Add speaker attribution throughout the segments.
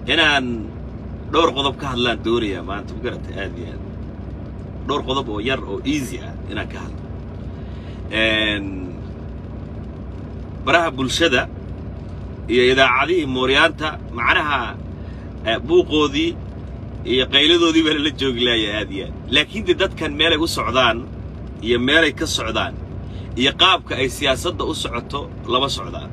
Speaker 1: inaan dhowr qodob ka hadlaan doonaya maanta ma garatay aad iyo aad dhowr qodob oo yar oo easy ah inaan ka hadlo baraha bulshada iyo idaacadihii mooryaanta macnaha buuqoodii iyo qayladoodii baa la joogi lahayaa aad iyo aad laakiin dadkan meelay u socdaan iyo meelay ka socdaan iyo qaabka ay siyaasadda u socoto laba socdaan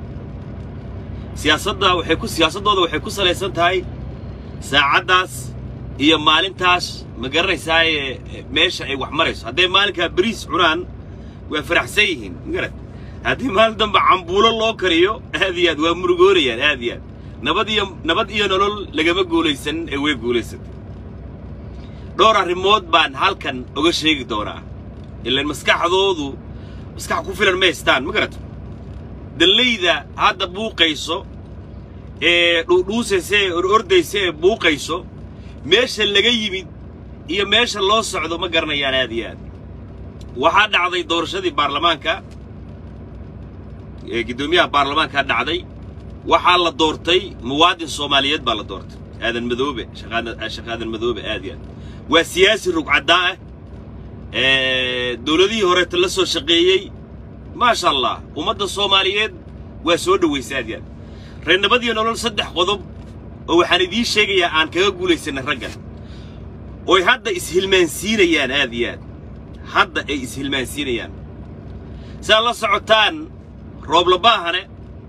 Speaker 1: siyaasadooda waxay ku salaysan tahay saacadaas iyo maalintaas ma garanaysaa meesha ay wax marayso hadday maalinka bariis cunaan waa faraxsan yihiin ma garat haddii maalin dambe cambuulo loo kariyo aad iyo aad waa murugoonayaan aad iyo aad nabad iyo nolol lagama guulaysan ee way guulaysatay dhowr arrimood baan halkan uga sheegi doonaa ilaan maskaxdoodu maskax ku filan ma haystaan ma garat dallayda hadda buuqayso dhuudhuusaysa ordaysa buuqayso meesha laga yimid iyo meesha loo socdo ma garanayaan aad iyo aad waxaa dhacday doorashadii baarlamaanka gudoomiyaha baarlamaanka dhacday waxaa la doortay muwaadin Soomaaliyeed baa la doortay aadan madoobe shaqaadan madoobe aad iyo aad waa siyaasi rugcadaa dawladihii hore la soo shaqeeyay ma sha Allah ummadda Soomaaliyeed waa soo dhaweysay aad iyo aad reernabadiyo nolol saddex qodob oo waxaan idin sheegayaa aan kaga guulaysanay raggan oo hadda ishilmaansiinayaan aad iyo aad hadda ay ishilmaansiinayaan saa la socotaan roob la baahane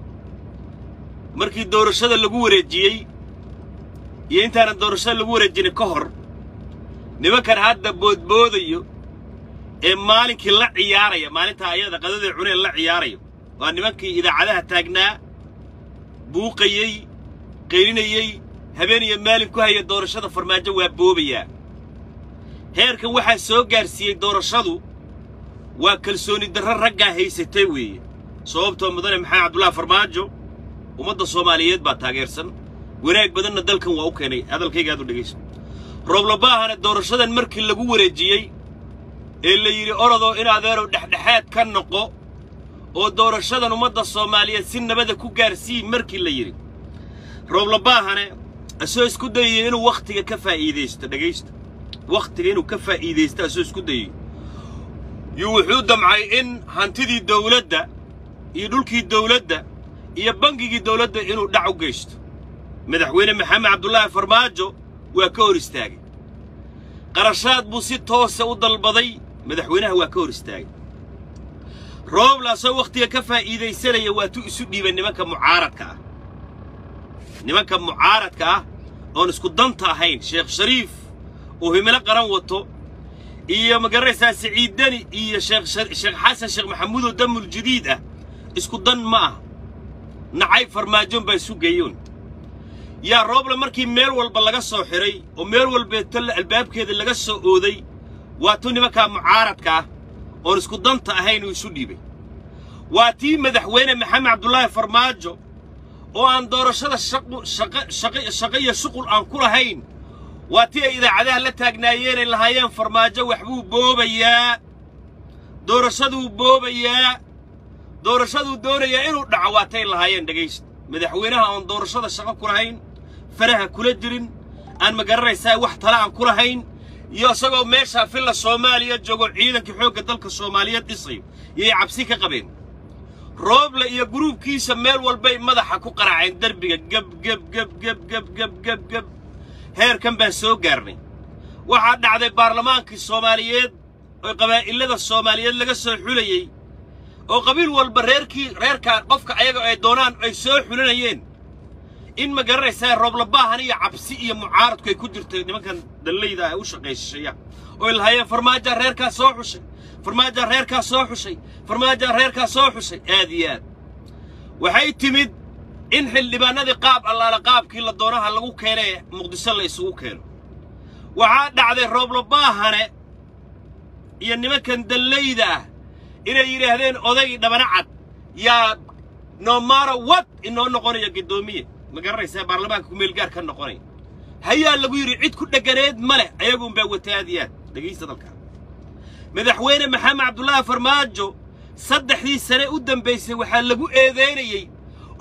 Speaker 1: markii doorashada lagu wareejiyay iyo intaan doorashada lagu wareejin ka hor nimankan hadda boodboodayo ee maalinkii la ciyaaraya maalinta ayada qadada cuneen la ciyaarayo waa nimankii idaacadaha taagnaa buuqayay qeylinayay habeen iyo maalin ku haya doorashada farmaajo waa boobaya heerkan waxa soo gaarsiiyay doorashadu waa kalsooni darro ragga haysatay weeye sababtoo mudane maxamed cabdullaahi farmaajo ummadda Soomaaliyeed baa taageersan wanaag badanna dalkan waa u keenay hadalkayga aad u dhageyso roob la baahane doorashadan markii lagu wareejiyay ee la yiri orado in adeero dhexdhexaad ka noqo oo doorashadan ummadda Soomaaliyeed si nabada ku gaarsii markii la yiri roob la baahane asoo isku dayay inuu waqtiga ka faa'iideysto dhageysto waqtiga inuu ka faa'iideysto asoo isku dayay wuxuu damcay in hantidii dawladda iyo dhulkii dawladda iyo bangigii dawladda inuu dhac u geysto madaxweyne maxamed cabdullaahi farmaajo waa ka hor istaagay qarashaad buu si toos ah u dalbaday madaxweynaha waa ka hor istaagay roob la soo waqtiga ka faa'iideysanaya waa tu isu dhiibay nimanka mucaaradka ah oo isku danta ahayn sheekh shariif oo himilo qaran wato iyo magaraysaa Saciid Dani iyo sheekh Xasan sheekh Maxamuud oo damul jadiid ah isku dan ma ah nacay farmaajo bay sugayoon yaa roob la markii meel walba laga soo xiray oo meel walba tal albaabkeeda laga soo ooday waa tu nimanka mucaaradka ah oo isku danta ahayn oo isu dhiibay waa tii madaxweyne maxamed cabdullaahi farmaajo oo aan doorashada shaqo iyo shuqul aan ku lahayn waa tii ay idaacadaha la taagnaayeen ay lahaayeen farmaajo waxbuu boobayaa doorashadu doonayaa inuu dhaco waatay lahaayeen dhageyst madaxweynaha aan doorashada shaqo ku lahayn faraha kula jirin aan ma garanaysaa wax tala aan ku lahayn iyo asagoo meesha filla Soomaaliya joogo ciidanka xoogga dalka Soomaaliyeed dhisay iyo cabsi ka qabeen rooble iyo gruubkiisa meel walba madaxa ku qaraaceen darbiga gab heerkan baa soo gaarnay waxa dhacday baarlamaankii Soomaaliyeed oo qabaa'ilada Soomaaliyeed laga soo xulayay oo qabiil walba reerka qofka ayaga ay doonaan ay soo xulinayeen in ma garanaysaa roob la baahan iyo cabsi iyo mucaaradku ay ku jirtay nimankan dallayda ay u shaqeeyay oo ilaahay farmaajo reerka soo xushay aad iyo aad waxay timid in xildhibaanadii qaab allaala qaabkii la doonaha lagu keenay muqdisho la isugu keeno waxa dhacday roob la baahane iyo nimankan dallayda ah inay yiraahdeen odaygi dhabana cad yaa no matter what inoo noqonayo gudoomiye ma garanaysaa baarlamaanka ku meel gaar ka noqonay hayaa lagu yiri cid ku dhaganeed male ayagu baa wataadiyad dhageysta dalka madaxweyne maxamed cabdullaahi farmaajo saddexdii sane u dambeysay waxa lagu eedeynayay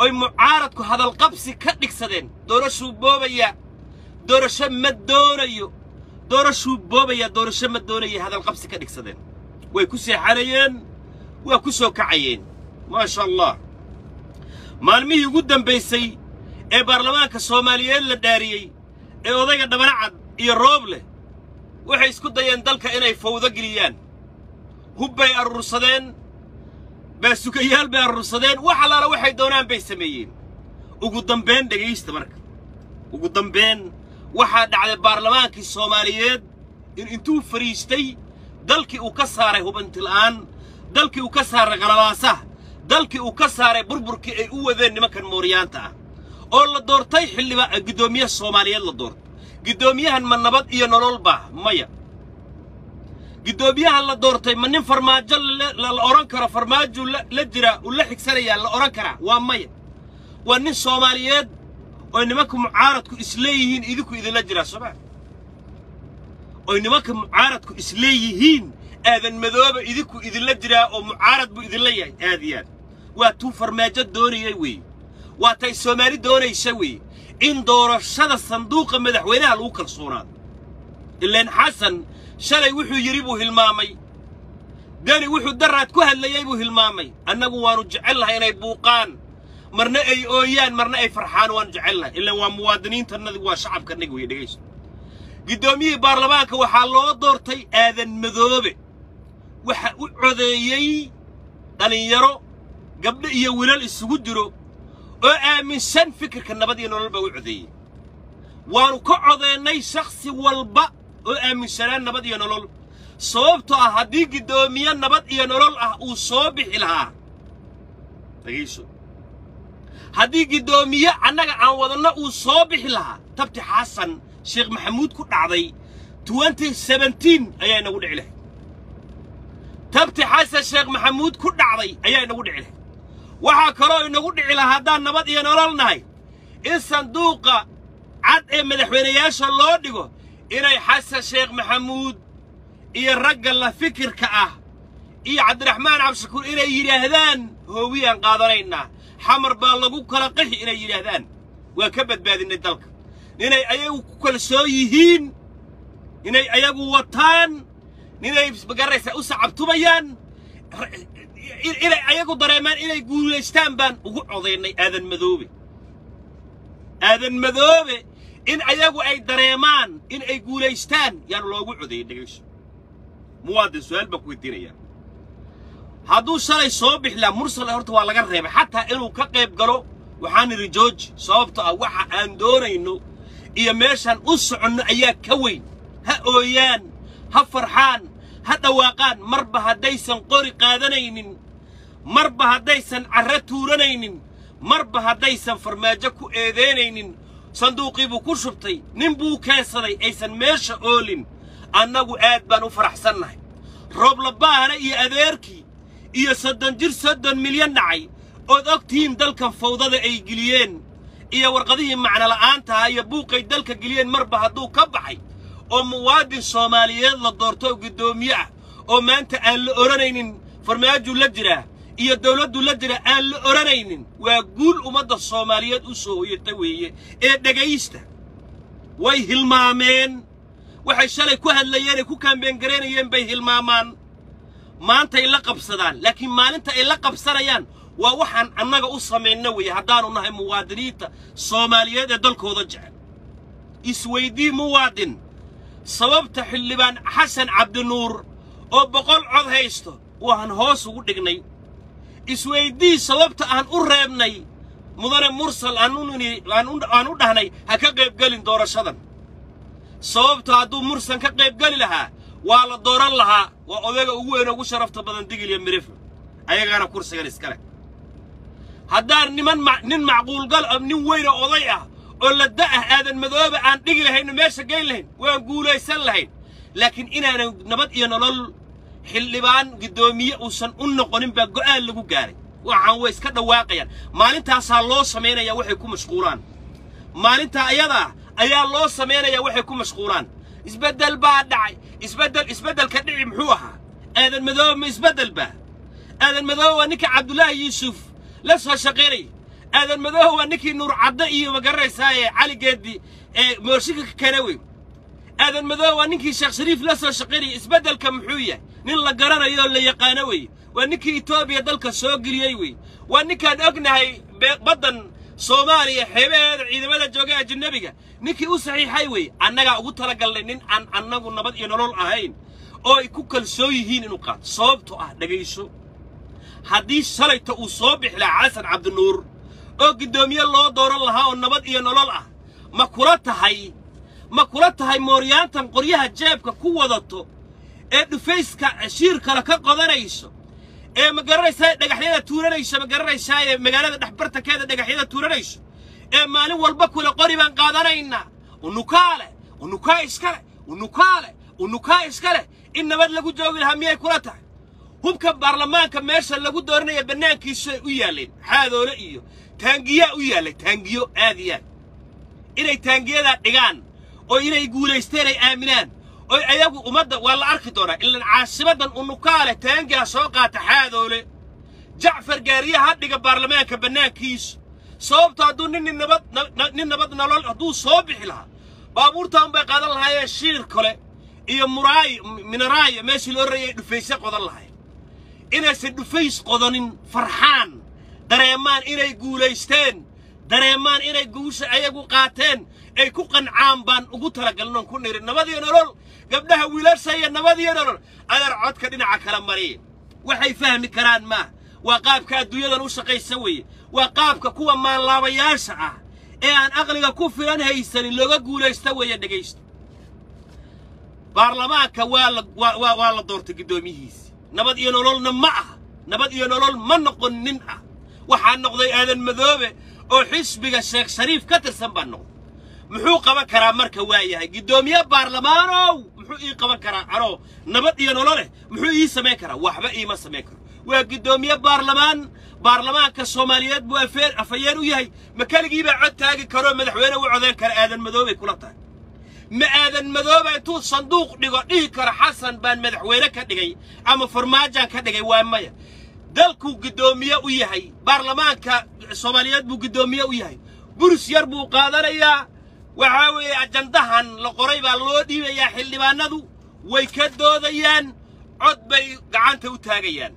Speaker 1: أي معارضك هذا القبس كدكسدين دورشو بوبيا دورش مدونيو دورشو بوبيا دورش مدونيو هذا القبس كدكسدين ويكسي حاليين ويكسو كعيين ما شاء الله مالمي قدام بيسي إيه برلمانك الصوماليين للداريي إيه وضيق الدمنعد إيه الروبله waxay isku dayeen dalka inay fawdo geliyaan hubbay arursadeen baasukayaal bay arursadeen waxa la waxay doonaan bay sameeyeen ugu dambeyn dhageysta marka ugu dambeyn waxa dhacday baarlamaankii Soomaaliyeed intuu fariistay dalkii uu ka saaray hubantilaan dalkii uu ka saaray qalabaasaha dalkii uu ka saaray burburkii ay u wadeen nimankan mooriyaanta oo la doortay xilliba gudoomiye Soomaaliyeed la doortay gudoomiyahan ma nabad iyo nolol baa maya gudoomiyahan la doortay ma nin farmaajo la oran karo farmaajo la jira oo la xigsanaya la oran kara waa maya waa nin Soomaaliyeed oo nimanka mucaaradku isleeyihiin idinku idin jira sabab oo nimanka mucaaradku isleeyihiin aadan madooba idinku idin jira oo mucaarad buu idin leeyahay aadiyad waa tuu farmaajo doonayay way waa tay Soomaali doonaysa way إن دور الشذا الصندوق مدحوينها الوكل صورات إلا إن حسن شلي وحو يريبوه المامي داني وحو درات كوها اللي يبوه المامي أنه ونجعلها إني بوقان مرنا أي أويان مرنا أي فرحان ونجعلها إلا وموادنين تنذي وشعب كنقو يدقيش قدومي بارلمانك وحالو دورتي آذن مذوبي وعذيي أني يرو قبل إيوالال السجدرو وآمن سن فكر كالنبضي نولبا وعذي وانو كعذيني شخصي والبا وآمن سنان نبضي نولب صوبتو هدي قدوميا نبضي نولب وصوبح لها تقيسو هدي قدوميا عنك عوضنا وصوبح لها تبتي حسن شيخ محمود كنت عضي 2017 أيا نقول عليه تبتي حسن شيخ محمود كنت عضي أيا نقول عليه waxaa kaloo inagu dhici lahaa haddaan nabad iyo nolol nahay in sanduuqa cad ee madaxweynayaasha loo dhigo inay xasan sheekh maxamuud iyo ragga la fikirka ah iyo cabdiraxmaan cabshakuur inay yiraahdaan hoowiyaan qaadanaynaa xamar baa lagu kala qixi inay yiraahdaan waa ka badbaadinay dalka inay ayagu ku kalsoon yihiin inay ayagu wataan inay magaraysa u sacabtumayaan إلى أيقو دريمان إلى يقوليستان بان وقعضيني آذن مذوبي إن أيقو أي دريمان إن أي يقوليستان يعني لو قعضي دقيش مواد السؤال بكويتين يعني هادو شالي صوبح لا مرسل أهرتو على قريبا حتى إنو كقيب قالو وحاني رجوج صوبتو أوحا أندونا إنو إيا ميشان أسعن أيا كوين ها أويان ها فرحان هذا واقعان مربى هديسن قوري قادنين مربى هديسن عرتورنين مربى هديسن فرماجكو ايدينين صندوقي بو كشبتي نمبو كاسري ايسن ميشا اولين انغو اد بانو فرحسناي روب لباهنا اي اديركي اي صدن مليون نعي اود اوغتين دلكن فوضده اي جليين اي ورقديهم معنا لa'aanta ay buuqay dalka geliyeen marba haduu ka baxay oo muwaadin Soomaaliyeed la doorto gudoomiye ah oo maanta aan la oranaynin farmaajo la jira iyo dawladdu la jira aan la oranaynin waa guul umada Soomaaliyeed u soo hoyatay weeye ee dhagaysta way hilmaameen waxay shalay ku hadlayeen ku kaambeen gareynayeen bay hilmaamaan maanta ay la qabsadaan laakiin maalinta ay la qabsanayaan waa waxaan annaga u sameeyna weeye haddaanu nahay muwaadiniinta Soomaaliyeed ee dalkooda jecel isweydii muwaadin sababta xildhibaan xasan cabdinuur oo 100 cod haysto waxaan hoos ugu dhignay isweydii sababta aan u reebnay mudane mursal aan u dhahnay ha ka qayb galin doorashadan sababta hadduu mursan ka qayb gali lahaa waa la dooran lahaa waa odayga ugu weyn ugu sharafta badan digil iyo mirif ayagana kursigan iskale haddaan nin macquul gal nin weyn oo oday ah oo la daa aadan madooba aan dhigi lahayn meesha geyn lahayn waan guulaysan lahayn laakiin inaanu nabad iyo nolol xildhibaan gudoomiye uusan u noqonin ba go'aan lagu gaaray waxaan way iska dhawaaqayaan maalintaas loo sameeynaya waxay ku mashquulaan maalinta ayada ayaa loo sameeynaya waxay ku mashquulaan isbedel baa dhacay isbedel ka dhici muxuu ahaa aadan madooba isbedel baa aadan madooba ninka Cabdullaahi Yuusuf la soo shaqeynay هذا المذوب وانكي نور عضائي وقريساي علي قدي موشيك كنوي هذا المذوب وانكي شيخ شريف لسه شقيري اسبدل كمحوية نين لا قرنا يو اللي يقانوي وانكي إثيوبيا دلك سوق اليوي وانكي أقنهي بدن صوماليا حبيب إذا بدأ جوجا جنبيجا نكي أصحي حيوي أنا قلت لك قال لي أن أنا قلنا بدي نرول أهين أو يكوكل سويهين نقاط صوبته دقيسو حديث صليت أصابح لحسن عبد النور أو قدام يلا دور الله والنبض ينرول ما كرتها موريان تنقريها جابك قوة ضدته فيسك شيرك لك قدريسو مقريسا دغخيدا تورانيسا مقريسا مغالada dhaxbartakeeda dagaxyada tuuranayso maalin walba kula qoriban qaadanayna unukaa iskale in nabad lagu joogi lahaa miyay kula tahay hubka baarlamaanka meesha lagu dooranayo banaankiisa u yaaleen xaadoole iyo taangiya u yaalay taangiyo aadiyaan inay taangiyada dhigaan oo inay guuleysteen ay aaminaan oy ayagu umada waa la arki doonaa ilaa caasimadan unukaale taangiga soo qaata xaadoole jacfar gaariyaha dhiga baarlamaanka banaankiisa sababta haduu nin nabad nolol haduu soo bixi lahaa baabuurtaan bay qaadan lahaayeen shiir kale iyo minaraay meeshii loo reeyay dhufaysa qodan lahaayeen inaysan dhufays qodanin farxaan dareemaan inay guuleysteen dareemaan inay guusha ayagu qaateen ay ku qancaan baan ugu talagalnaan ku nirin nabadiyo nolol gabdhaha wiilasha nabadiyo nolol adar codka dhinaca kala mariyay waxay fahmi karaan ma waa qaabka adduunyadan u shaqaysan weeye waa qaabka kuwa maalaabayaasha ah ee aan aqliga ku filan haysan looga guuleysta weeye dhageysta baarlamaanka waa la doortay gudoomiyihiisa nabad iyo nolol ma noqonin ah waxa noqday aadan madoobe oo xisbiga sheekh shariif ka tirsan baan noqday muxuu qaban karaa marka waayahay gudoomiye baarlamaanow muxuu ii qaban karaa anoo nabad iyo nolol muxuu ii sameyn karaa waxba iima sameyn karo waa gudoomiye baarlamaanka Soomaaliyeed buu afayeen u yahay ma kaligii baa cod taagi karo madaxweyne u codeyn kara aadan madoobe kula tahay ma aadan madoobe intuu sanduuq dhigo dhihi kara xasan baan madaxweyne ka dhigay ama farmaajo ka dhigay waa maya dalku gudoomiye u yahay baarlamaanka Soomaaliyeed buu gudoomiye u yahay burs yar buu qaadanayaa waxa weeye ajandahan la qoray baa loo dhiibayaa xildhibaanadu way ka doodayaan cod bay gacanta u taagayaan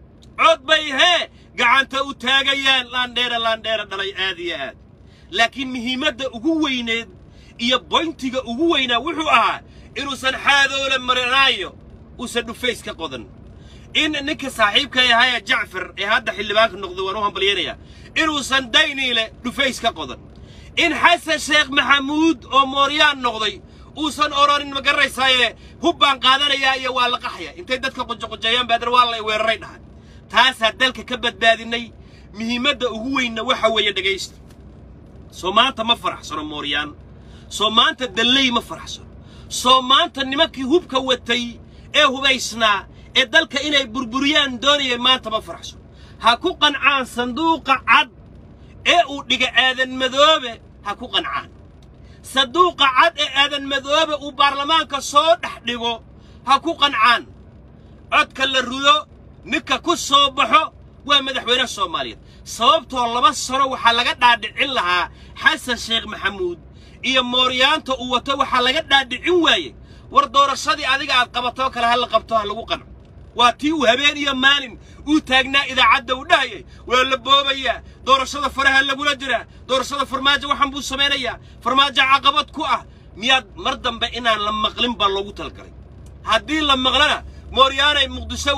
Speaker 1: laandheera dhalay aad iyo aad laakiin muhiimadda ugu weyneed iyo bointiga ugu weynaa wuxuu ahaa inuusan xaadoole marinaayo uusan dhufays ka qodan in ninka saaxiibka yahay Jacfar ee hadda xildhibaanka noqday waan u hambalyeynaya inuusan dayniile dhufays ka qodan in xasan sheekh maxamuud oo mooryaan noqday uusan oranin ma garaysaye hubbaan qaadanaya iyo waa la qaxaya intay dadka qojoqojayaan baadar waa la weeraray dhahan taasa dalka ka badbaadinay muhiimadda ugu weynna waxa weeye dhageysta Soomaanta ma faraxsano mooryaan Soomaanta dalay ma faraxsano Soomaanta nimankii hubka watay ee hubaysnaa ee dalka inay burburiyaan doonayay maanta ma faraxsano ha ku qancaan sanduuqa cad ee uu dhiga aadan madoobe ha ku qancaan sanduuqa cad ee aadan madoobe uu baarlamaanka soo dhex dhigo ha ku qancaan codka la rudo ninka ku soo baxo waa madaxweyne Soomaaliyeed sababtoo 2 sano waxa laga dhaadhicin lahaa xasan sheekh maxamuud iyo mooryaanta uu wato waxa laga dhaadhicin waaye war doorashadii adiga aad qabato kala hal qabto ha lagu qanco waa tii uu habeen iyo maalin uu taagnaa idaacadda u dhahayay waa la boobaya doorashada faraha lagula jira doorashada farmaajo waxan buu sameeynaya farmaajo caqabad ku ah miyaad mar dambe inaan la maqlin baa loogu talgalay haddii la maqlana mooryaanay muqdisho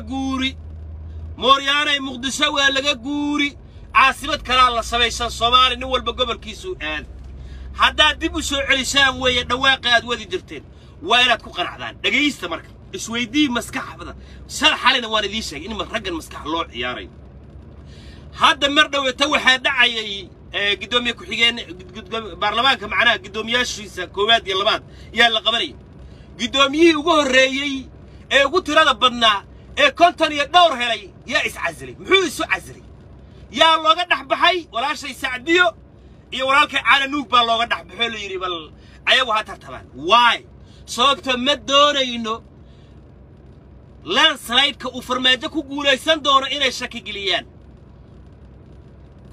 Speaker 1: waa laga guuri caasimad kala la sameeysan Soomaali nin walba gobolkiisu aad haddaad dib u soo celisaan weeye dhawaaqi aad wadi jirteen waa inaad ku qanacdaan dhageysta marka isweydii maskaxda xalina waan idin sheegay in raggan maskax loo ciyaaray hadda mar dhawata waxa dhacayay gudoomiye ku xigeen baarlamaanka macnaha gudoomiyaashiisa koowaad iyo labaad yaa la qabanay gudoomiyihii ugu horeeyay ee ugu tirada badnaa ee konton iyo dhowr helay yaa iscazilay muxuu isu cazilay yaa looga dhaxbaxay walaashay Sacdiyo iyo walaalkay Caana Nuug baa looga dhaxbaxay la yiri bal ayagu ha tartabaan why sababta ma doonayno landslide-ka uu farmaajo ku guuleysan doono inay shaki geliyaan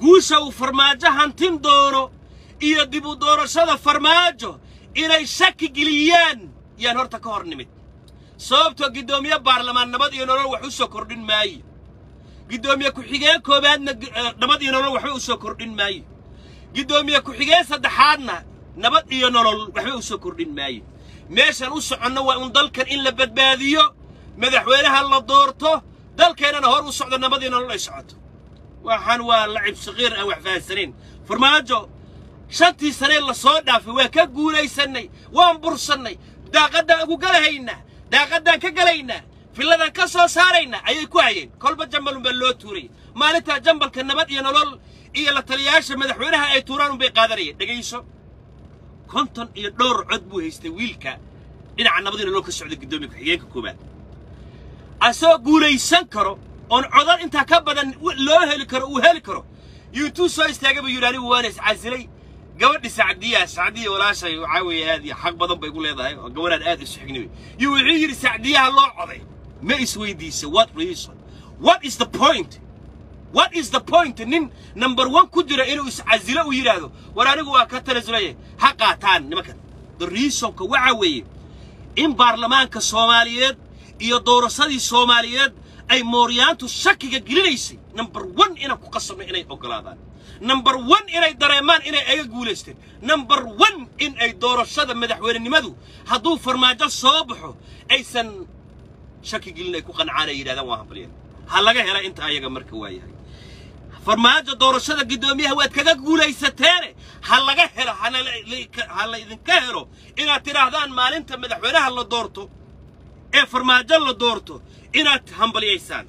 Speaker 1: guusha uu farmaajo hantin doono iyo dib u doorashada farmaajo inay shaki geliyaan yaan horta ka hor nimid sababtoo gudoomiye baarlamaan nabad iyo nolol wax u soo kordhin maayo gudoomiye ku-xigeen koobaadna nabad iyo nolol waxba u soo kordhin maayo gudoomiye ku-xigeen saddexaadna nabad iyo nolol waxba u soo kordhin maayo meeshan u soconno waa un dalkan in la badbaadiyo madaxweynaha la doorto dalkeenana hor u socdo nabad iyo nolol ay socoto waxaan waa lacib saqiir aan wax fahansaneyn farmaajo shantii sane la soo dhaafay waa ka guulaysanay waan bursannay daaqadaan ugu galahaynaa daaqadaan ka galaynaa filladan ka soo saaraynaa ayay ku hayeen kolba jambalun baa loo tuuray maalintaa jambalka nabad iyo nolol iyo la taliyaasha madaxweynaha ay tuuraan unbay qaadanayeen dhegayso konton iyo dhowr cod buu haystay wiilka dhinaca nabad iyo nolol ka socda gudoomiye ku-xigeenka koobaad asoo guulaysan karo oon codad intaa ka badan loo heli karo uu heli karo intuu soo istaagay buu yidhi anigu waan iscasilay gabadhi sacdiya walaashay waxaa weeye aad iyo xaq badan bay ku leedahay oo gabadhaan aad isu xignay iyo wuxuu yidhi sacdiyaha loo coday ma isweydiisay what reason what is the point nin number 1 ku jira inuu iscasilo uu yidhaahdo war anigu waa ka tanasulay ha qaataan nimankan the reasonka waxa weeye in baarlamaanka Soomaaliyeed iyo doorashadii Soomaaliyeed ay mooriyaantu shakiga gelinaysay number 1 inay ku qasabno inay ogolaadaan number 1 inay dareemaan inay ayaga guuleysteen number 1 in ay doorashada madaxweynenimadu hadduu farmaajo soo baxo aysan shaki gelin ay ku qancaan ay yiraahdaan waa hambaliyeen ha laga hela inta ayaga marka waayahay farmaajo doorashada gudoomiyaha waad kaga guuleysateen ha laga helo ha la idinka helo inaad tiraahdaan maalinta madaxweynaha la doorto ee farmaajo la doorto inaad hambaliyeysaan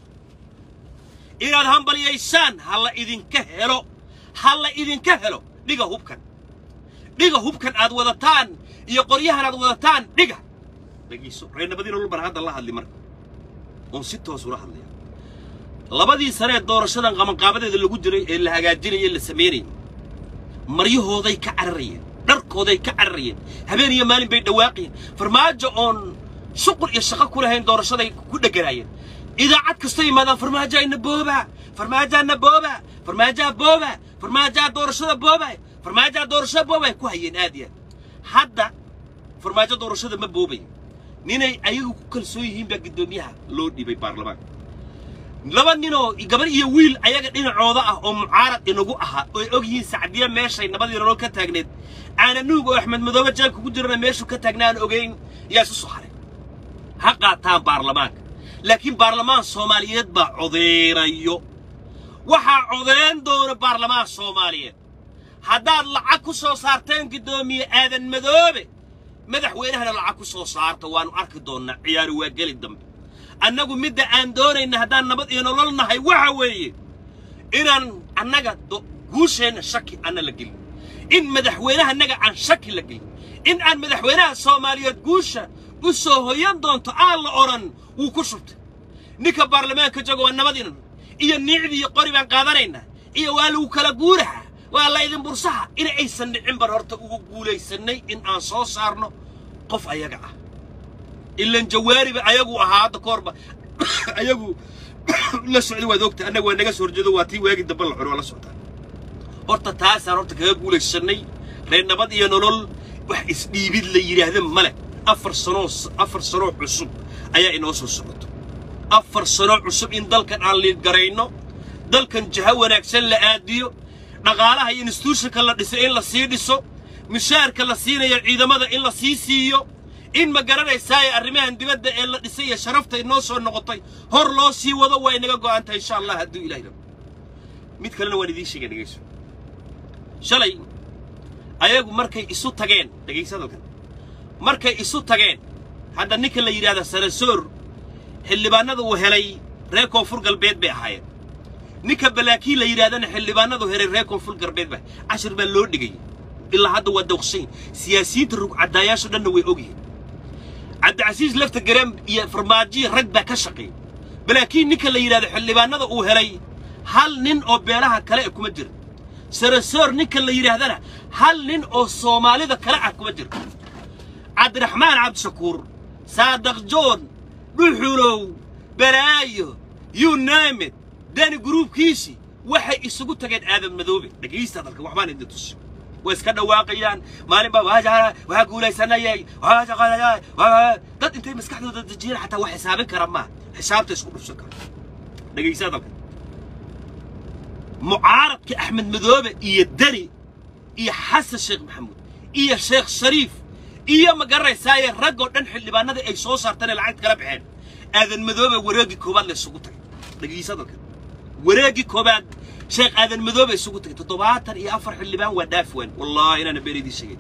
Speaker 1: ha la idinka helo dhiga hubkan aad wadataan iyo qoryahan aad wadataan dhiga dhagiiso reernabadiina ul bar hadda la hadli marka on si toos ula hadlaya labadii sare doorashadan qabanqaabadeeda lagu jiray ee la hagaajinayay la sameeyay maryahooday ka cararayeen dharkooday ka cararayeen habeen iyo maalin bay dhawaaqeen farmaajo on shuqul iyo shaqo ku lahayn doorashaday ku dhagaraayeen idaacad kasta yimaadaan farmaajo ina booba doorashada booba ku hayeen aadiya hadda farmaajo doorashada ma boobay ninay ayagu ku kalsoon yihiin baa gudoomiyaha loo dhibay baarlamaanka laba ninoo gabar iyo wiil ayaga dhinacooda ah oo mucaarad inagu ahaa oo og yihiin sacdiya meeshay nabadii nolol ka taagneed aana nuug oo Axmed Madoobe jeelka ku jirana meeshu ka taagnaan ogeyn yaa soo xaray ha qaataan baarlamaanka laakiin baarlamaan Soomaaliyeed baa codeerayo waxa codeyn doona baarlamaan Soomaaliyeed haddaad lacag ku soo saarteen gudoomiye aadan Madoobe madaxweynahana lacag ku soo saarto waanu arki doonaa ciyaari waa gali dambe annagu midda aan doonayna haddaan nabad iyo nolol nahay waxa weeye inaan annaga guusheena shaki ana la gelin in madaxweynaha annaga aan shaki la gelin in aan madaxweynaha Soomaaliyeed guusha u soo hoyan doonto aan la oran wuu ku shubtay ninka baarlamaanka jooga waa nabadina iyo niicdii qori baan qaadanayna iyo waa lagu kala guuraha waa la idin bursaha in aysan dhicin bar horta ugu guuleysanay in aan soo saarno qof ayaga ah ilan jawaariba ayagu ahaada korba ayagu la socdo waa doogta anagu waa naga soo horjeedo waa tii waagi dab la xiro la socda horta taas horta kaga guuleysanay reer nabad iyo nolol wax isdhiibid la yiraahdo male 4 sano cusub ayaa inoo soo socoto 4 sano cusub in dalkan aan liid garayno dalkan jaha wanaagsan la aadiyo dhaqaalaha iyo institutionka la dhisay in la sii dhiso mishaarka la siinayo ciidamada in la sii siiyo in ma garanaysaa arrimahan dibadda ee la dhisay iyo sharafta inoo soo noqotay hor loo sii wado way naga go'aantay insha Allah hadduu Ilaahay rabo mid kalena waan idin sheegay dhageyso shalay ayagu markay isu tageen dhageysadalkan markay isu tageen hadda ninka la yiraahdo Sarasoor xildhibaanada uu helay reer Koonfur Galbeed bay ahaayeen ninka balaakiin la yiraahdana xildhibaanadu helay reer Koonfur Galbeed ba cashir baa loo dhigay ilaa hadda waa dawqshin siyaasiyiinta rug cadaayasho dhanna way ogyihiin Cabdicasiis lafta garam iyo farmaajo rag baa ka shaqeey balaakiin ninka la yiraahdo xildhibaanada uu helay hal nin oo beelaha kale kuma jiro Sarasoor ninka la yiraahdana hal nin oo Soomaalida kale ah kuma jiro Cabdiraxmaan Cabdishakuur Saadaq Joon Dhuxulow Baraayo you name it dani groupkiisi waxay isugu tageen aadan madoobe dhageysta dalka waxbaan idin tus way iska dhawaaqayaan maalin baa waxa guulaysanayay dad intay maskaxdooda dajiyeen xataa wax xisaabin kara ma xisaabta isku dhufsan kara dhageysta dalka mucaaradka axmed madoobe iyo dani iyo xasan sheekh maxamuud iyo sheekh shariif iyo ma garanaysaa rag oo dhan xildhibaanada ay soo saarteen lacag kala baxeen aadan madoobe wareegi koobaad la isugu tagay dhageysta dalka wareegi koobaad sheekh aadan madoobe isugu tagay 74 xildhibaan waa dhaafi wayn wallahi inana beeridii sheegay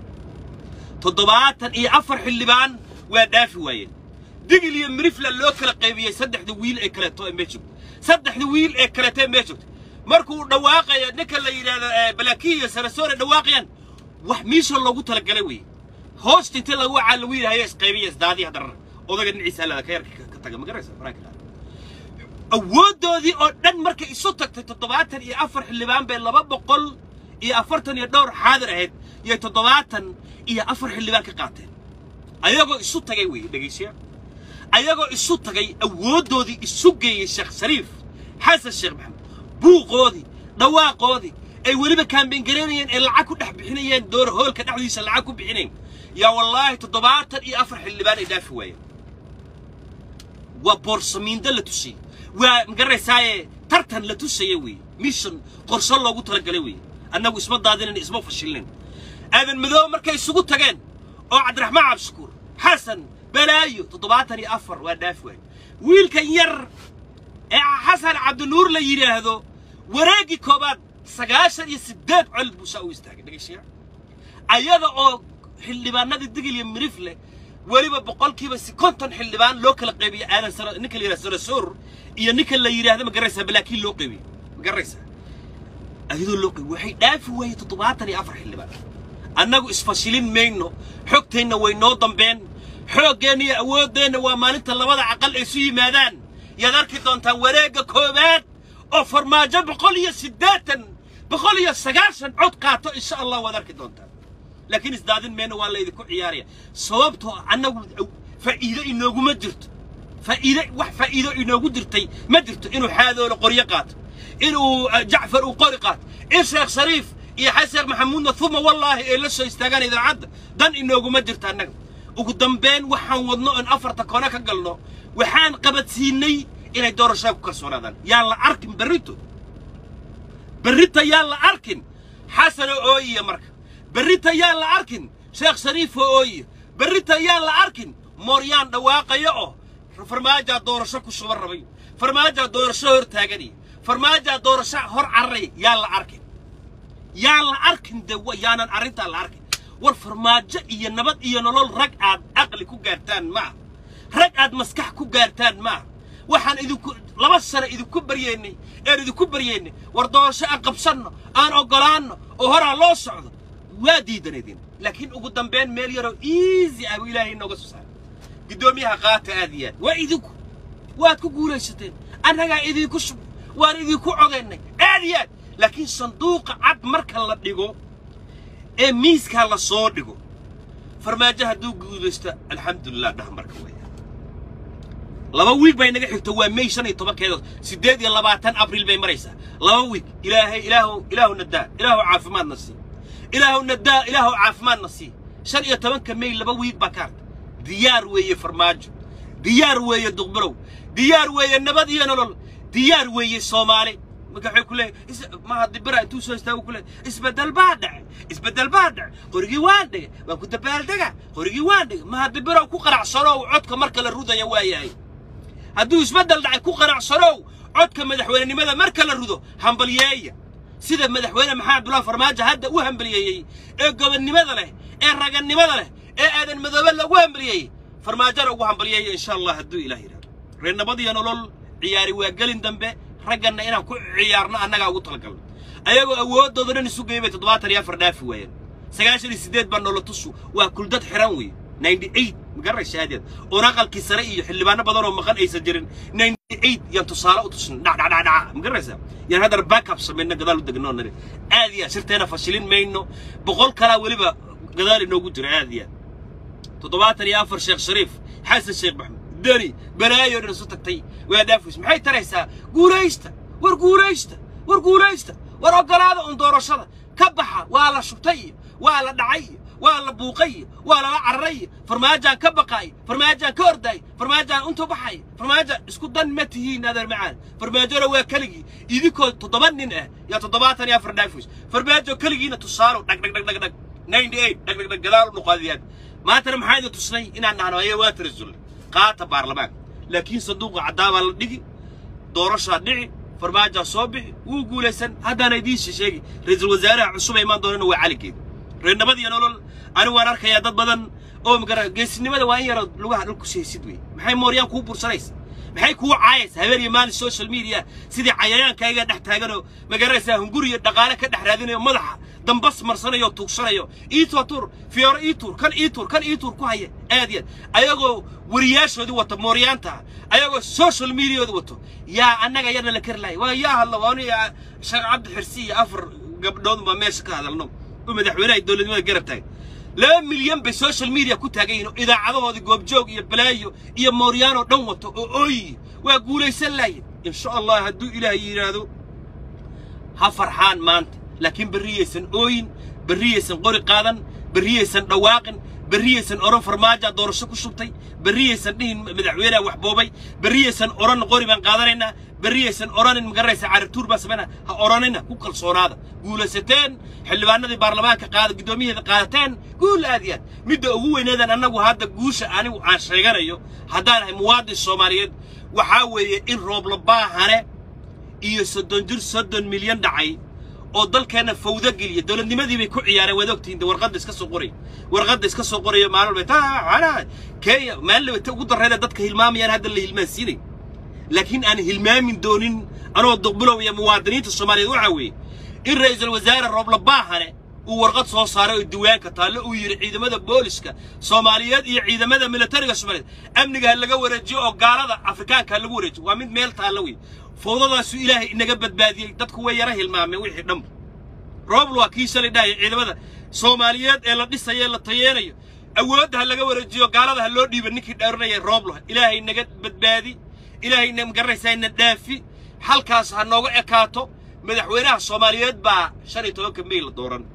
Speaker 1: 74 xildhibaan waa dhaafi waayeen digil iyo mirifla loo kala qaybiyay saddexda wiil ee kale to meejo saddexda wiil ee kale to meejo markuu dhawaaqay ninka la yiraahdo balaakiya sarasoore dhawaaqayaan wax miisha loogu tala galay way hoost inta lagu caalwiil hayay isqaybiyay isdaadii hadar odaga dhinaciisa la ka yar ka taga ma garaysa faraakada awooddoodii oo dhan markay isu tagtay 74 xildhibaan bay 242 xaadir ahayd iyo 74 xildhibaan ka qaateen ayagoo isu tagay way dhageysiya ayagoo isu tagay awooddoodii isu geeyay sheekh shariif xasan sheekh maxamed buuqoodii dhawaaqoodii ay weliba kaambeyn gareynayeen ee lacag ku dhex bixinayeen door hoolka dhexdiisa lacag ku bixinayeen yaa wallaahi 74 xildhibaan ay dhaafi waayeen waa boorsamiinda la tusiyey waa magaraysaa tartan la tusayay way mission qorshe loogu talagalay way annagu isma daadinin isma fashilin aadan madoobe markay isugu tageen oo cabdiraxmaan cabshukuur xasan balaayo 74 waa dhaafi waayeen wiilkan yar ee xasan cabdinuur la yiraahdo wareegi koobaad 98 col buu soo istaagay dhageysiya ayada oo xildhibaanada digil iyo mirifle waliba boqolkiiba 50 xildhibaan loo kala qaybiyay aadan sara ninka la yiraahdo sarasoor iyo ninka la yiraahdo ma garaysa balaakiin loo qaybiyay ma garaysa ayadoo loo qaybiyay waxay dhaafi waayay 74 xildhibaan annagu isfashilin mayno xogteena way noo dambeen xooggeena iyo awooddeena waa maalinta labada aqal ay isu yimaadaan yaad arki doontaan wareegga koobaad oo farmaajo 190 cod qaato insha Allah waad arki doontaan laakiin isdaadin meena waa la idinku ciyaaraya sababtoo annagu faa'iido inooguma jirto faa'iido inoogu jirtay ma jirto inuu xaadoolo qoryo qaato inuu jacfar uu qori qaato in sheekh shariif iyo xasan maxamuudna thuma wallahi ee la soo istaagaan idaacadda dan inooguma jirto annaga ugu dambeyn waxaan wadno in afarta koona ka galno waxaan qabadsiinay inay doorashada ku kalsoonaadaan yaa la arkin بريتا يلا أركن حسن أوي مرك بريتا يلا أركن شيخ شريف أوي بريتا يلا أركن موريان دواقة يأو فرماجة دور شكو شبر ربي فرماجة دور شهر تاجري فرماجة دور شهر عري يلا أركن دوا يانا أريتا الأركن والفرماجة ينبت ينولل رقعد أقل كوجارتان ما رقعد مسكح كوجارتان ما waxaan idinku laba sano idinku baryeynay war doorasho aan qabsanno aan ogolaanno oo hore loo socdo waa diidanadeen laakiin ugu dambeyn meel yaro easy ah ilaahay nooga soo saaray gudoomiyaha qaata aadiyad waa idinku waad ku guulaysateen annaga idinku waan idinku codeynay aadiyad laakiin sanduuqa cad marka la dhigo ee miiska la soo dhigo farmaajo hadduu guulaysto alxamdulillah dhahmarka way laba week bay naga xigto waa May 15 keedo 28 April bay maraysa laba week ilaahu nadaa ilaahu caafimaad nasi ilaahu caafimaad nasi 15 May laba week ba kaart diyaar weeye farmaajo diyaar weeye duqbrow diyaar weeye nabad iyo nolol diyaar weeye Soomaali magaxay ku leeyahay ma hadii bara intuu soo istaago ku leeyahay isbedel baadh qorigi waandhiga waan ku dabaaldaga qorigi waandhiga ma hadii bara ku qaracsano codka marka la rudayo waayahay hadduu isbedel dhacay ku qanacsano codka madaxweynenimada marka la rudo hambalyeeya sida madaxweyne maxamed abdullaah farmaajo hadda u hambalyeeyay ee gobonnimada leh ee ragannimada leh ee aadan madoobe lagu hambalyeeyay farmaajana ugu hambalyeeya insha Allah hadduu ilaahay yiraahdo reernabadiyo nolol ciyaari waa galin dambe ragganna inaan ku ciyaarno annaga ugu talagalno ayagoo awoodooda dhan isu geeyay 74 dhaafi waayeen 98 baan nolol tusu waa kuldad xiran weey 98 مقرر شهادات ونقل كسرائي حلبانا بدروا مقال أي سجرين 98 ينتصاروا تصن دع مقرر سام يعني هذا الباك أبس مننا قدالو دقنون نري عادية صرت هنا فاشلين ما إنه بقول كلا ولبا قدال إنه قدر عادية تطبعتني أفر شيخ شريف حسن الشيخ محمد داني بلايو رسولتك تي ويدافوس محي تريسا قوريشتا ورقوليستا ورقلاده ان دورشده كبخا ولا شبتي ولا دعي ولا بوقي ولا عري فرماجان كبقاي فرماجان كورداي فرماجان انتو بحاي فرماجان اسكو دن متيين هذا المعان فرماجو waa kaligi idinko 7 nin ah ya 7 ya fardafus farmaajo kaligiina tusaaro dhag 98 dhag gadaal u qaadiyaan ما ترى محايدة تصني إن عندنا هي واترزول قاطع برلمان لكن صندوق عداوة الدقي دورشة دقي فرماجة صوبي ويقول سن هذا نديش شيء رئيس الوزراء عصوب إيمان دورن هو على كده رينا بدي أنا وأنا كيادات بدن أو مقرر جسني ماذا وين يرى الواحد الكوسي سيدوي محي موريان كوبر سريس محي كو عايز هذول يمان السوشيال ميديا سيدي عيان كايجا تحت هجنو مقرر سهنجوري الدقالة كده حرادين ملحة دنبس مرسنيو توكسنيو إيتور فيور إيتور كان إيتور كوهاي أديان أيقو ورياش ودي وطا موريانتا أيقو السوشيال ميديا ودي وطا يا أنا جاينا لكرلاي ويا هلا واني يا شيخ عبد الحرسي أفر قبل ما ماشي هذا النوم ومدحونا الدولة ما قربتها لا مليون بالسوشيال ميديا كنت هجينه إذا عضوا هذا جوب جوج يا بلايو يا موريانو دوت أوي وأقول يسلي إن شاء الله هدو إلهي هذا هفرحان مانت لكن بريسن أوين بريسن قري قادن بريسن رواقن بريسن أورن فرماجة دورشة كشوبتي بريسن نين مدعوينا وحبوبي بريسن أورن قري من قادرنا بريسن أورن مقرس عارف تور بس منا أورننا كوكل صورada guulaysateen xildhibaanadii baarlamaanka qaada gudoomiyaha qaadateen guul aadiyad mid ugu weynadan anagu hadda guusha anigu aan sheeganayo hadaan ay muwaadin Soomaaliyeed waxa weeye in roob la baahane iyo 30 milyan dhacay oo dalkeena fawda geliya dawladnimadii bay ku ciyaareen wadogtiin warqad iska soo qorayo maalin bay ana kaya maalin ugu dareeda dadka hilmaamayaan hadda la hilmaansiinay laakiin aan hilmaamin doonin anoo duqbulow iyo muwaadiniinta Soomaaliyeed waxa weeye in ra'iisul wasaare roob la baahane uu warqad soo saaray oo diiwaanka taalo uu yiri ciidamada booliska Soomaaliyeed iyo ciidamada militariga Soomaaliyeed amniga laga wareejiyo oo gaalada Afrikaanka lagu wareejiyo waa mid meel taalo weey fowdadaas ilaahay inaga badbaadiyay dadku way yara hilmaameen wixii dham roob waa kii shalay dhaay ciidamada Soomaaliyeed ee la dhisay la tayeenayo awoodda laga wareejiyo gaalada loo dhiibay ninkii dheernay roob ilaahay inaga badbaadi ilaahay inna magaraysaayna dhaafi halkaas ha nooga ekaato madaxweynaha Soomaaliyeed baa 15 May la dooran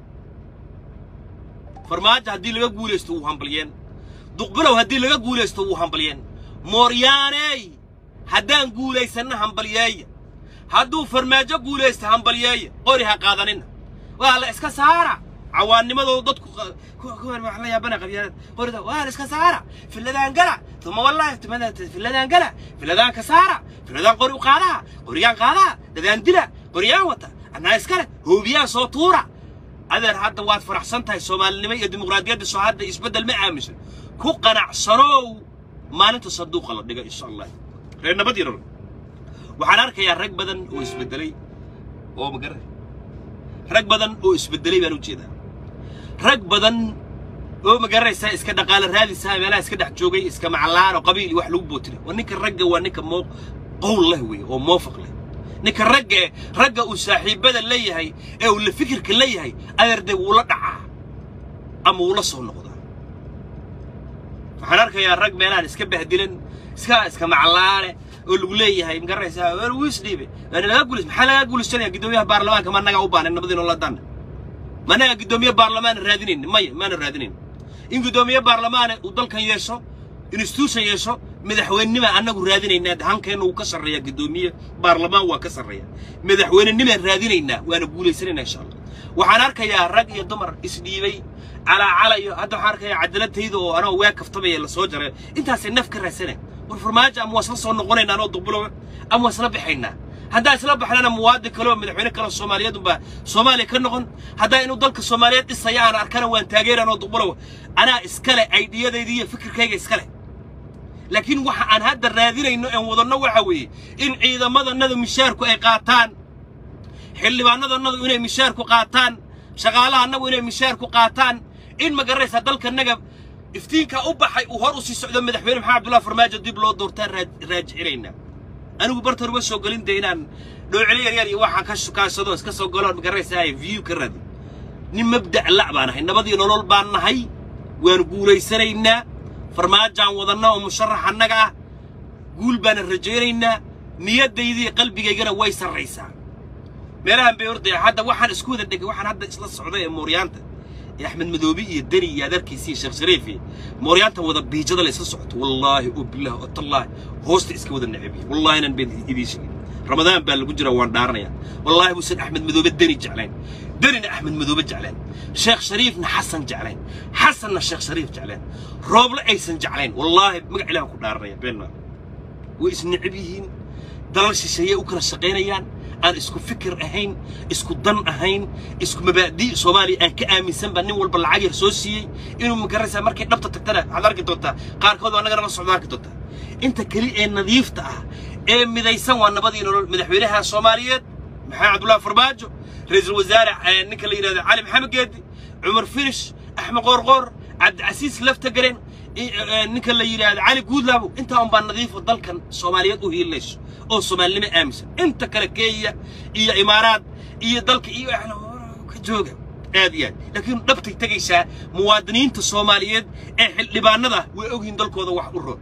Speaker 1: farmaajo hadii laga guuleysto uu hambaliyeen duqbulow hadii laga guuleysto uu hambaliyeen mooryaanay hadaan guuleysana hambaliyay haduu farmaajo guuleysto hambaliyay qori ha qaadanina waa la iska saara cawaanimadooda dadku kuwan wax la yaabana qabyaalad qorida waa la iska saara filadaan gala tuma wallahi tumada filadaan gala filadaan ka saara filadaan qori u qaada qoriyaan qaada dadaan dila qoriyaan wata ana iskale hoobiyaa soo tuura adeer hadda waad faraxsantahay Soomaalinimo iyo dimuqraadiyadda soo hadda isbedel ma aaminsan ku qanacsanow maalinta sanduuqa la dhigo insha Allah reer nabad yar waxaan arkayaa rag badan oo isbedelay oo magaray rag badan oo isbedelay baan u jeedaa rag badan oo magaraysa iska dhaqaale raadisa meelaha iska dhex joogay iska maclaan oo qabiil wax lagu bootay waa ninka ragga waa ninka qowl leh weey oo moofaq leh ninka ragga uu saaxiibada leeyahay ee uu la fikirka leeyahay adeerday uu la dhacaa ama uu la soo noqdaa waxaan arkayaa rag meelaha iska bahdilan iska maclaane oo lagu leeyahay magaraysa war wiisdiibe ana laga guulis maxaa laga guulisanaya gudoomiyaha baarlamaanka ma naga u baahnay nabadina la dan ma naga gudoomiyaha baarlamaan raadinin ma raadinin in gudoomiyaha baarlamaan uu dalkan yeesho institution yeesho madaxweynenimo anagu raadinayna hankeena uu ka sareeyaa gudoomiye baarlamaan waa ka sareeyaa madaxweynenimo raadinayna waana guuleysanayna insha Allah waxaan arkayaa rag iyo dumar isdhiibay ala iyo hadda waxaan arkayaa cadaaladayda oo anoo waa kaftamay la soo jaray intaas naf ka raasana war farmaajo ama wasal soo noqonayna anoo duqbulo ama wasla bixayna hadda isla baxnana muwaadin kale oo madaxweyne kale Soomaaliyeed ba Soomaaliya ka noqon hadda inuu dalka Soomaaliyeed dhisayaan arkana waan taageerano duqbulo ana iskale aydiyadayda iyo fikirkayga iskale laakiin waxa aan hadda raadinayno aan wadano waxa weeye in ciidamadannada mishaarku ay qaataan xildhibaanadannadu inay mishaarku qaataan shaqaalahanadu inay mishaarku qaataan in magaraysa dalkanaga iftiinka u baxay uu hor u sii socdo madaxweyne Maxamed Abdullaah Farmaajo dib loo doortaan raajicirayna anigu bartar wa soo galin deynaan dhoocil yar iyo waxaan ka shukaasado iska soo galoon magaraysa ay view ka raadi nin mabda' la baanahay nabadii nolol baan nahay waan guuleysanaynaa farmaajaan wadana oo musharax anaga guul baan rajeeynaa niyadaydii qalbigaygana way sareysaa meelahan bay ordaya hadda waxaan isku wada dhigay waxaan hadda isla socday ee mooryaanta أحمد مذوبي يدني يا ذركي سي شيخ شريفي موريانتا وذا بيجدا ليس صعت والله وبالله والله هوست اسكو ذا النعبي والله انا بين ايديش رمضان بالجرة وان دارنا والله بوسن أحمد مذوبي الدني جعلين دني أحمد مذوبي جعلين شيخ شريفنا حسن جعلين حسن الشيخ شريف جعلين روبلا ايسن جعلين والله مقعلها كو دارنا بيننا واسن نعبيين دلالش شيء وكنا الشقينيان أنا إسكو فكر أهين إسكو ضن أهين إسكو مبادئ صومالي أن كأمين سنبا نول بالعاجر سوسي إنه مكرسة مركي نبتة تكتنا على ركض توتا قار كذا أنا قرر نصعد ركض توتا أنت كلي نظيف تأه مذا يسوى النبضي مدحوينها الصوماليات محمد عبد الله فرماجو رئيس الوزراء نيكلا ينادي علي محمد قادي عمر فرش أحمد غرغور عبد العزيز لفته قرين نيكلا ينادي علي جود لابو أنت هم بالنظيف وضل كان الصوماليات وهي ليش أو صومالي ما أمس أنت كركية إيه إمارات إيه ضلك إيه إحنا كجوجا هذه لكن نبتي تجيسا مواطنين الصوماليين اللي بعنده ويوجين ضلك هذا واحد الرد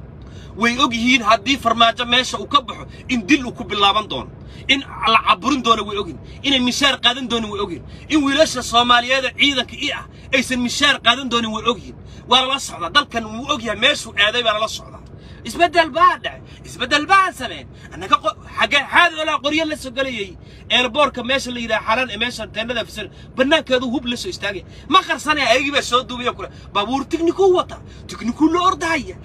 Speaker 1: ويوجين هدي فرماجة ماشى وكبحوا إن دلوا كب اللابن دون إن على عبرون دون ويوجين إن المشار قادن دون ويوجين إن ولاش الصوماليين عيدا كإيه أيس المشار قادن دون ويوجين ولا الصعدة ضل كان ويوجين ماشى وهذا ولا الصعدة اسبدل بعد اسبدل بعد سنين انا حاجه هذا ولا قريه لسه قالي ايربور كماش اللي يدا حالان ماشان تنده في سن بناكدو هوب لسه استاغي ما خرسانه ايغي با سو دوبيا كره بابور تكنيكو وتا تكنيكو لو اردايه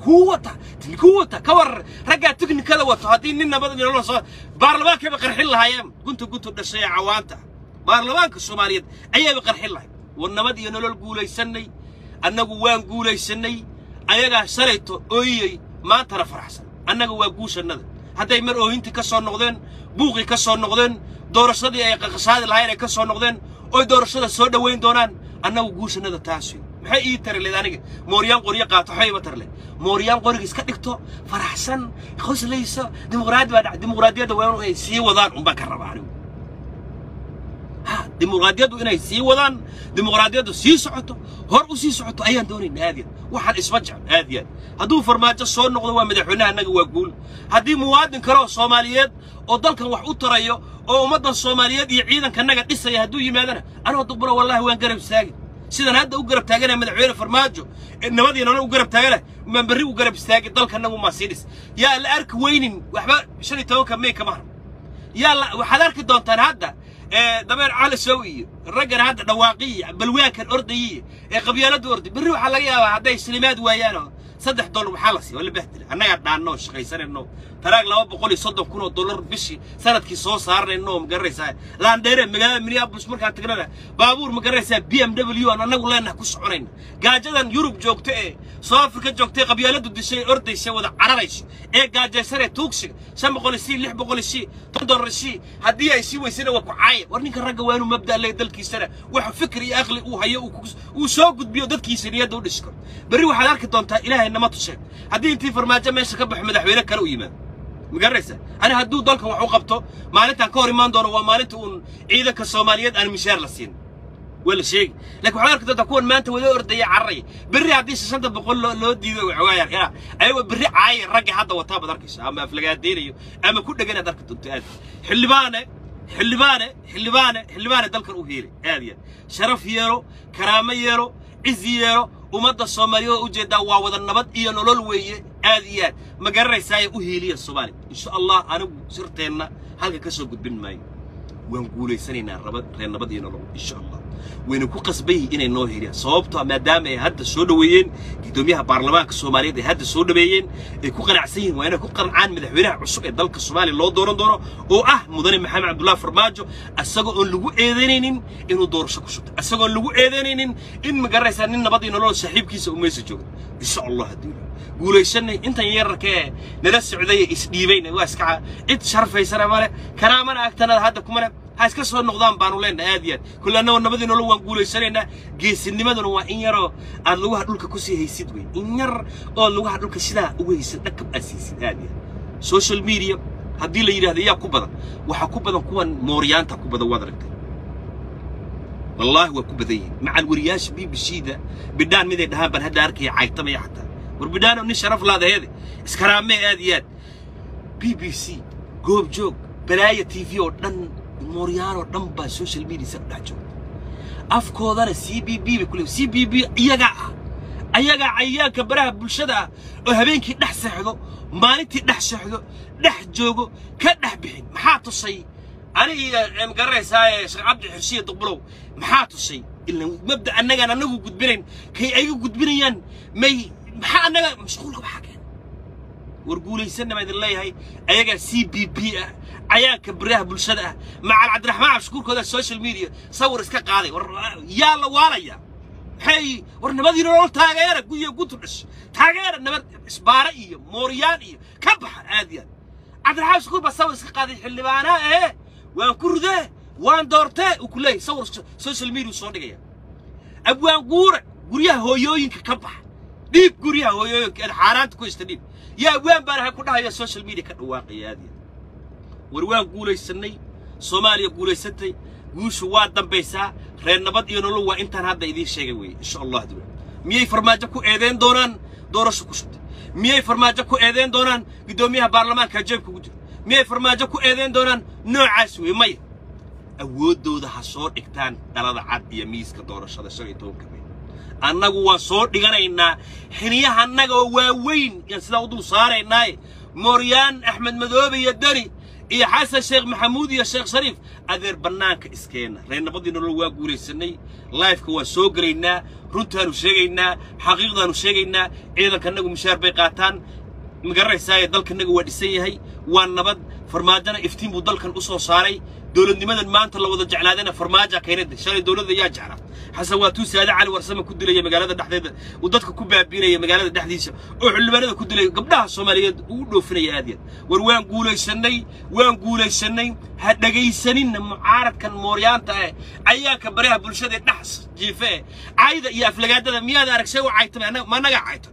Speaker 1: تكنيكو وتا كور رجع تكنيكada وتا hadii nin nabad nolol soo baarlamaanka ba qarxin lahaayeen guntu dhashay cawaanta baarlamaanka Soomaaliyeed ayaa ba qarxin lahayd wadnamad iyo nolol guulaysanay annagu waan guulaysanay ayaga shalayto ooyay ما ترى فرحسن أنا جوا جوش الندى هذا يمر أوهنتي كسر نقدين بوقي كسر نقدين دور الصدي أي قصاد الهاي كسر نقدين أو دور الصدي سودا وين دونان أنا وجوش الندى تاسوي محي ترى اللي دانيك موريان قرية قاطع حي بترله موريان قرية إسكتكتو فرحسن خص ليس ديمقراطية دوّانو سي وضان بكرة بعده ها ديمقراطية إنه سي وضان ديمقراطية سي سعته هرب سي سعته أيان دونين هذه واحد اسمجع هذه هدو فرماجة صور نقطة مدحونها أنك وأقول هدي مواد كرو الصوماليات وضلك وحوط تريه أو مدن الصوماليات يعيدا كأنك لسه يهدو يمادنا أنا وطبرا والله وين قرب ساجد سيدا هذا وقرب تاجنا مدحونا فرماجو إن مدي أنا وقرب تاجنا من بري وقرب ساجد ضلك أنه مرسيدس يا الأرك وين وحبا شنو توك مي كمان يا وحضرك دونتان هذا دمر على سوي الرجل هذا دواقية بالواك الأردية قبيلة أردي بنروح على يا هذا سليمات ويانا $6 محلسي ولا بهدل أنا قاعد عن نوش خيسان النوم تراك لو بقولي صدق كونه $1 بشي سنة كي صوص صار النوم مقرسها لا ندير مجال بس مركز تقرأ بابور مقرسها BMW أنا نقول لنا كوس عرين قاعد جدا يوروب جوكتة صافر كجوكتة قبيلة ضد الشيء أردي الشيء وده عربيش قاعد جسره توكسي سام بقول الشيء لح بقول الشيء تقدر الشيء هديه يسوي ويسنا وكعاية ورني كرجع وينه مبدأ اللي يدل كيسنا وفكري أغلى وهي وسوق بيودت كيسنا دول الشكر بريو حلارك تونتا إله إنما تشك هدي أنت فرماجة ماشي كبح مدحوينك كانوا إيمان مقرسة أنا هدو دولك وحوقبته مالتها كوري ماندون ومالتهم إذا كالصوماليات أنا مشار للسين ولا شيء لكن حلارك تكون ما أنت ولا أردي عري بري عدي سنت بقول له دي وعيار يا أيوة بري عاي رجع هذا وطاب دركش أما أفلقات ديريو أما كل جنا درك تنتهي حلبانة دلك الأوهيري هذه شرف يرو كرامة يرو عز يرو ومدى الصومالية وجد وعوض النبض إيه نولول ويه هذه ما جرى ساي أوهيلي الصومالي إن شاء الله أنا صرتنا هل كسر قد بين ماي ونقول سنين النبض ينولول إن شاء الله وينكو قصبيه إن النوهيري صوبته ما دام هذا السودويين قدوميها برلمان الصومالية هذا السودويين يكون قناعسين وأنا كون قنعان مدحوينها عصق الدلك الصومالي اللي دورو مدن محمد عبد الله فرماجو أسقوا أن لجو إذنين إنه دور شكوشت أسقوا أن لجو إذنين إن مجرس أن النبض ينولول سحيب كيس وميسجوا إن شاء الله هدول قولوا يسني أنت يرك ناس السعودية إسديبين واسكع إنت شرف يسنا ماله كرامنا أكتنا هذا كمان هاي كسر النقدان بانولين هذه كلنا والنبض ينولول ونقول يسنا جيس النمذ وإن يرى اللوها دول كوسي هيسدوي إن ير اللوها دول كسلا ويسد أكب أسيس هذه سوشيال ميديا هدي اللي يرى هذه يعقوبة وحكوبة كون موريان تكوبة وادرك والله هو كوبة مع الورياش بشيدة بدان مذي دهان بنهدى أركي عايتم يحتى وربدانه نشرف لا هذه اسكرامي هذه BBC جوب جوك بلاية TV ودن موريانو دنبا سوشيال ميديا سبدحجو أفكودنا CBB بكل CBB أيجا عياك براه بلشدة وهبينك نحسحه مالتي نحسحه نحجوجو كنحبين محاط الشيء أنا مقرس هاي شيخ عبد الحرشية تقبلوا محاط الشيء إلا مبدأ أننا نقول قد بينين كي أيجو قد بينين مي محا أننا مشغولك بحاجة ورجولي سنة ما يدري هاي أيجا CBB عياك براه بلشدة مع عبد الرحمن عبشكور كذا السوشيال ميديا صور اسكا قاضي يلا ورايا هاي ورنبادي نقول تاجر قوية قطرش تاجر نبض إسبارية موريانية كبح هذيان عبد الرحمن عبشكور بصور اسكا قاضي اللي معنا إيه وان كرده وان دورته وكله صور سوشيال ميديا صورة جاية أبوان قوريا هويوين كبح ديب قوريا هويوين الحارات كويس تديب يا أبوان بارها كلها هي السوشيال ميديا كواقعية هذه وروان قولي سني صوماليا قولي ستي قوش واد دمبيسا رين نبض ينولو وإنتان هذا يدين شيء إن شاء الله دول مية فرماجكو إيدين دوران دورش كشت مية فرماجكو إيدين دوران قدوميها برلمان كجيبكو قدر مية فرماجكو إيدين دوران نوع عسوي مية أودو ده حصور إكتان دلالة عاد يميز كدورش هذا شيء يتوقع أنا جوا صور ديجانا إننا حنيه أنا جوا وين ينسلودو صار إناي موريان أحمد مذوبي يدري إيه حسن شيخ محمود يا شيخ شريف أذر بناك إسكينا رين نبضي نلوا قولي سني لايف كوا سوقرينا رنتها نشجعنا حقيقة نشجعنا إذا كنا مشار بيقاتان مقرر ساي ضل كنا جوا دسيه هاي وان نبض فرماجنا إفتين بدل كان أصل صاري دولة لماذا ما أنت لو وضع جعلنا فرماجة كيند شاري دولة ذي يجعله حسواتو سادة على ورسمة كدلة يا مقالة دحدة وضدك كوبا بينا يا مقالة دحديسة وحلمنا كدلة قبلها الصومالية ودو فينا هذه وروان قولي سني وان قولي سني هذا جاي سنين معارض كان موريان تاعي أياك بريها بلشة نحس جيفه عايدة يا فلقات هذا مياه دارك سوى عايتم أنا ما نجا عايتم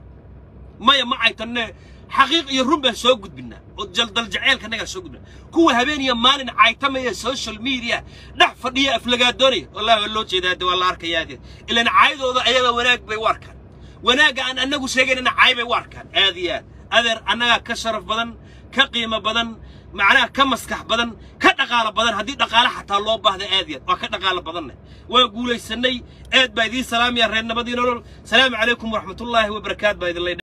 Speaker 1: ما عايتم حقيقي الرمبة سوق بنا وجلد الجعيل كان نجا سوق بنا كوا هبيني مالين عايتم يا سوشيال ميديا نحفر يا فلقات دوني والله والله شيء ده والله أركيادي إلا أنا عايده هذا أيضا وناك بيوركان وناك أنه شيء أنا عايب بيوركان هذه أذر أنا كشرف بدن كقيمة بدن معناه كمسكح بدن كدقالة بدن هذه دقالة حتى الله بعد هذه وكدقالة بدنه ويقول السني أد بايدي سلام يا رين نبدي نقول سلام عليكم ورحمة الله وبركاته بايد الله